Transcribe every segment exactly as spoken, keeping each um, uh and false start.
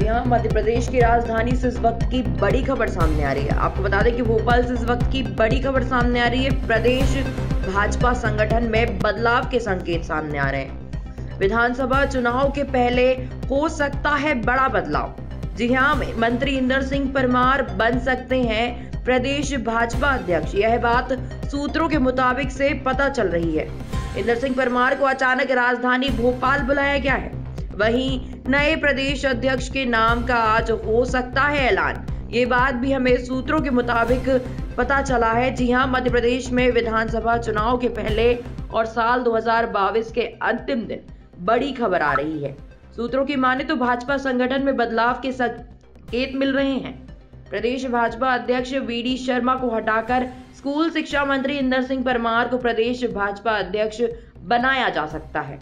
हां, मध्य प्रदेश की राजधानी से इस वक्त की बड़ी खबर सामने आ रही है। आपको बता दें कि भोपाल से इस वक्त की बड़ी खबर सामने आ रही है। प्रदेश भाजपा संगठन में बदलाव के संकेत सामने आ रहे हैं। विधानसभा चुनाव के पहले हो सकता है बड़ा बदलाव। जी हां, मंत्री इंदर सिंह परमार बन सकते हैं प्रदेश भाजपा अध्यक्ष। यह बात सूत्रों के मुताबिक से पता चल रही है। इंदर सिंह परमार को अचानक राजधानी भोपाल बुलाया गया है। वहीं नए प्रदेश अध्यक्ष के नाम का आज हो सकता है ऐलान। ये बात भी हमें सूत्रों के मुताबिक पता चला है। जी हां, मध्य प्रदेश में विधानसभा चुनाव के पहले और साल दो हज़ार बाईस के अंतिम दिन बड़ी खबर आ रही है। सूत्रों की माने तो भाजपा संगठन में बदलाव के संकेत मिल रहे हैं। प्रदेश भाजपा अध्यक्ष वी डी शर्मा को हटाकर स्कूल शिक्षा मंत्री इंदर सिंह परमार को प्रदेश भाजपा अध्यक्ष बनाया जा सकता है।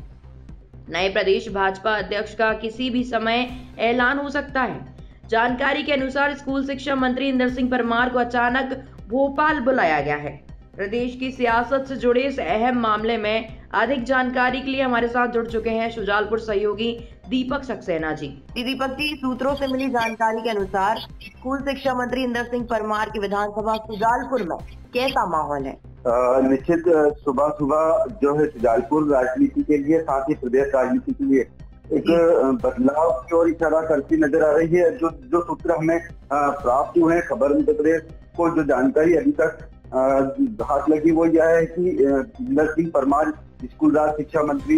नए प्रदेश भाजपा अध्यक्ष का किसी भी समय ऐलान हो सकता है। जानकारी के अनुसार स्कूल शिक्षा मंत्री इंदर सिंह परमार को अचानक भोपाल बुलाया गया है। प्रदेश की सियासत से जुड़े इस अहम मामले में अधिक जानकारी के लिए हमारे साथ जुड़ चुके हैं शुजालपुर सहयोगी दीपक सक्सेना जी। दीपक जी, सूत्रों से मिली जानकारी के अनुसार स्कूल शिक्षा मंत्री इंदर सिंह परमार की विधानसभा शुजालपुर में कैसा माहौल है? निश्चित सुबह सुबह जो है शुजालपुर राजनीति के लिए, साथ ही प्रदेश राजनीति के लिए एक बदलाव की ओर इशारा करती नजर आ रही है। जो जो सूत्र हमें प्राप्त हुए हैं खबर मध्य प्रदेश को, जो जानकारी अभी तक हाथ लगी वो यह है कि इंदर सिंह परमार स्कूल राज्य शिक्षा मंत्री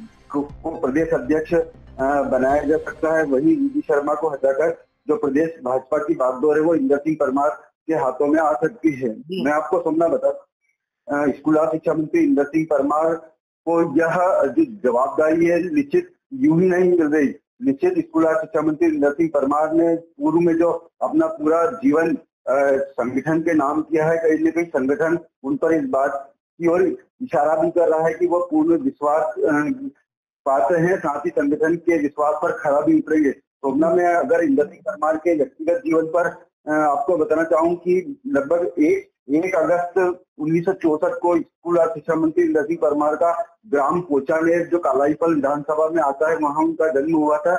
को प्रदेश अध्यक्ष बनाया जा सकता है। वही वी डी शर्मा को हटाकर जो प्रदेश भाजपा की बागडोर है वो इंदर सिंह परमार के हाथों में आ सकती है। मैं आपको समझना बता स्कूल शिक्षा मंत्री इंदर सिंह परमार को यह जो जवाबदारी है निश्चित यूं ही नहीं मिल रही। निश्चित स्कूल शिक्षा मंत्री इंदर सिंह परमार ने पूर्व में जो अपना पूरा जीवन संगठन के नाम किया है, कहीं न कहीं संगठन उन पर इस बात की ओर इशारा भी कर रहा है कि वो पूर्ण विश्वास पात्र हैं, साथ ही संगठन के विश्वास पर खरा भी उतरेंगे। तो मैं अगर इंदर सिंह परमार के व्यक्तिगत जीवन पर आपको बताना चाहूँ कि लगभग एक एक अगस्त उन्नीस सौ चौसठ को स्कूल शिक्षा मंत्री इंदर सिंह परमार का ग्राम पोचानेर जो कालाईपल विधानसभा में आता है वहां उनका जन्म हुआ था।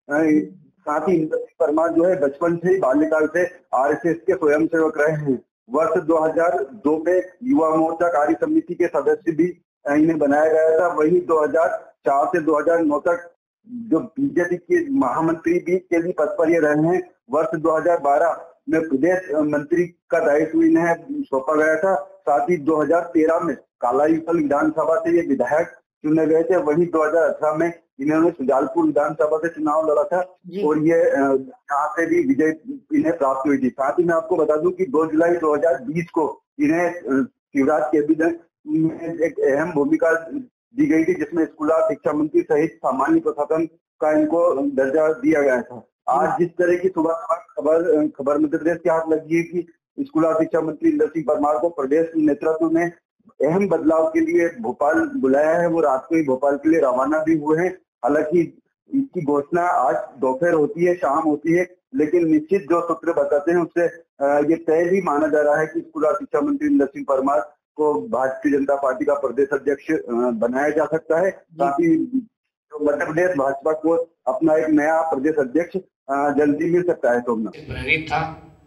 साथ ही इंदर सिंह परमार जो है बचपन से ही बाल्यकाल से आर एस एस के स्वयंसेवक रहे हैं। वर्ष दो हज़ार दो में युवा मोर्चा कार्य समिति के सदस्य भी इन्हें बनाया गया था। वही दो हज़ार चार से दो हज़ार नौ तक जो बीजेपी के महामंत्री भी के भी पद पर ये रहे हैं। वर्ष दो हज़ार बारह में प्रदेश मंत्री का दायित्व इन्हें सौंपा गया था। साथ ही दो हज़ार तेरह में कालाईपल विधानसभा से ये विधायक चुने गए थे। वही दो हज़ार अठारह में इन्होंने शुजालपुर विधानसभा से चुनाव लड़ा था और ये यहाँ से भी विजय इन्हें प्राप्त हुई थी। साथ ही मैं आपको बता दूं कि दो जुलाई दो हज़ार बीस को इन्हें शिवराज कैबिनेट में एक अहम भूमिका दी गई थी, जिसमें स्कूल शिक्षा मंत्री सहित सामान्य प्रशासन का इनको दर्जा दिया गया था। आज जिस तरह की सुबह खबर खबर मध्य प्रदेश के हाथ लगी है कि स्कूल शिक्षा मंत्री इंदर सिंह परमार को प्रदेश नेतृत्व में अहम बदलाव के लिए भोपाल बुलाया है। वो रात को ही भोपाल के लिए रवाना भी हुए हैं। हालांकि इसकी घोषणा आज दोपहर होती है, शाम होती है, लेकिन निश्चित जो सूत्र बताते हैं उससे ये तय भी माना जा रहा है कि स्कूल शिक्षा मंत्री इंदर सिंह परमार को भारतीय जनता पार्टी का प्रदेश अध्यक्ष बनाया जा सकता है। साथ ही मध्य प्रदेश भाजपा को अपना एक नया प्रदेश अध्यक्ष जल्दी मिल सकता है। तो प्रेरित था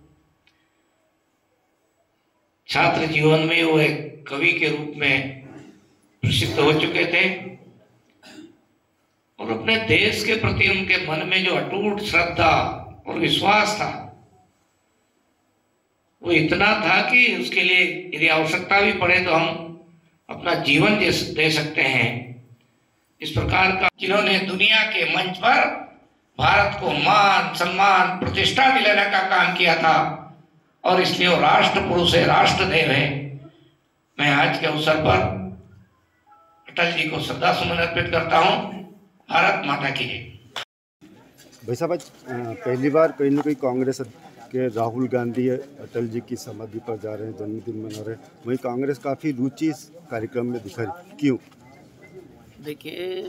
छात्र जीवन में, वो एक कवि के रूप में प्रसिद्ध हो चुके थे और अपने देश के प्रति उनके मन में जो अटूट श्रद्धा और विश्वास था वो इतना था कि उसके लिए यदि आवश्यकता भी पड़े तो हम अपना जीवन दे सकते हैं। इस प्रकार का जिन्होंने दुनिया के मंच पर भारत को मान सम्मान प्रतिष्ठा दिलाने का काम किया था और इसलिए वो राष्ट्र पुरुष है, राष्ट्रदेव है। मैं आज के अवसर पर अटल जी को श्रद्धा सुमन अर्पित करता हूँ। भारत माता की जय। भाई साहब, पहली बार कहीं ना कहीं कांग्रेस के राहुल गांधी अटल जी की समाधि पर जा रहे हैं, जन्मदिन मना रहे हैं, वहीं कांग्रेस काफ़ी रुचि इस कार्यक्रम में दिखा रही, क्यों? देखिए,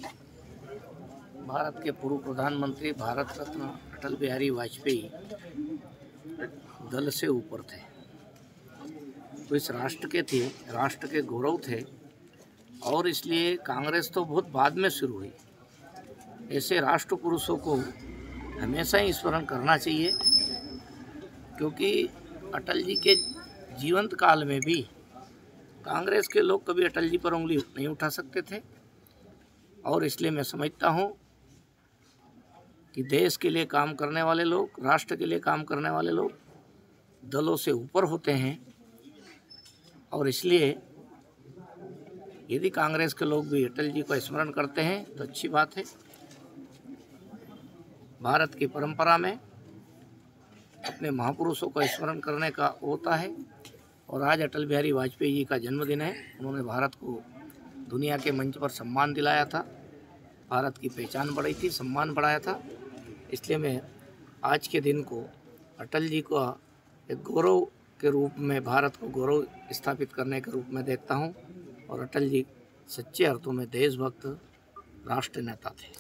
भारत के पूर्व प्रधानमंत्री भारत रत्न अटल बिहारी वाजपेयी दल से ऊपर थे। वो इस राष्ट्र के थे, राष्ट्र के गौरव थे और इसलिए कांग्रेस तो बहुत बाद में शुरू हुई। ऐसे राष्ट्र पुरुषों को हमेशा ही स्मरण करना चाहिए, क्योंकि अटल जी के जीवंत काल में भी कांग्रेस के लोग कभी अटल जी पर उंगली नहीं उठा सकते थे। और इसलिए मैं समझता हूँ कि देश के लिए काम करने वाले लोग, राष्ट्र के लिए काम करने वाले लोग दलों से ऊपर होते हैं। और इसलिए यदि कांग्रेस के लोग भी अटल जी को स्मरण करते हैं तो अच्छी बात है। भारत की परंपरा में अपने महापुरुषों का स्मरण करने का होता है। और आज अटल बिहारी वाजपेयी जी का जन्मदिन है। उन्होंने भारत को दुनिया के मंच पर सम्मान दिलाया था, भारत की पहचान बढ़ाई थी, सम्मान बढ़ाया था। इसलिए मैं आज के दिन को अटल जी को एक गौरव के रूप में, भारत को गौरव स्थापित करने के रूप में देखता हूं। और अटल जी सच्चे अर्थों में देशभक्त राष्ट्र नेता थे।